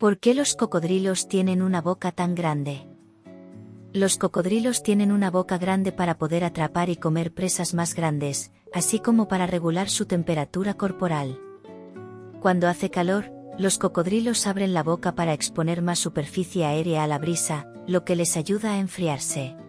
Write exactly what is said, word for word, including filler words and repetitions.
¿Por qué los cocodrilos tienen una boca tan grande? Los cocodrilos tienen una boca grande para poder atrapar y comer presas más grandes, así como para regular su temperatura corporal. Cuando hace calor, los cocodrilos abren la boca para exponer más superficie aérea a la brisa, lo que les ayuda a enfriarse.